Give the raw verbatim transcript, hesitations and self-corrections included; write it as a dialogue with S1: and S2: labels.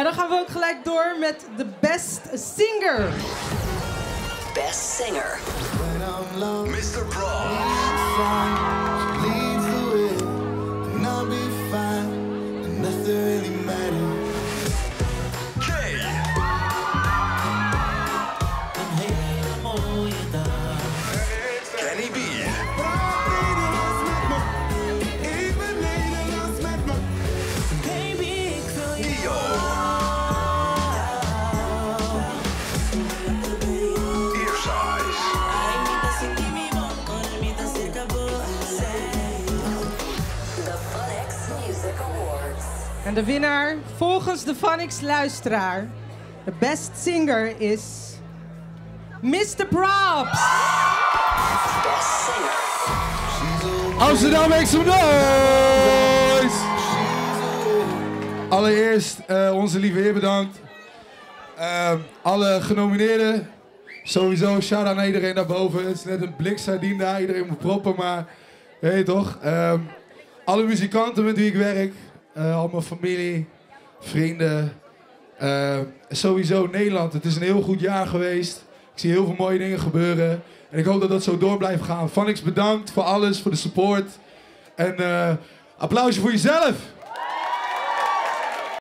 S1: En dan gaan we ook gelijk door met de Best Singer.
S2: Best Singer.
S3: mister Props. Kenny B. Nio. Earsize.
S2: The Funix Music Awards.
S1: En de winnaar volgens de Funix luisteraar, de Best Singer is mister Props.
S2: Best Singer.
S4: Amsterdam, make some noise! Allereerst uh, onze lieve heer bedankt. Uh, alle genomineerden. Sowieso, shout-out naar iedereen daarboven. Het is net een blik sardine daar, iedereen moet proppen, maar weet je toch. Uh, alle muzikanten met wie ik werk. Uh, al mijn familie, vrienden. Uh, sowieso Nederland. Het is een heel goed jaar geweest. Ik zie heel veel mooie dingen gebeuren. En ik hoop dat dat zo door blijft gaan. Funix bedankt voor alles, voor de support. En uh, applausje voor jezelf.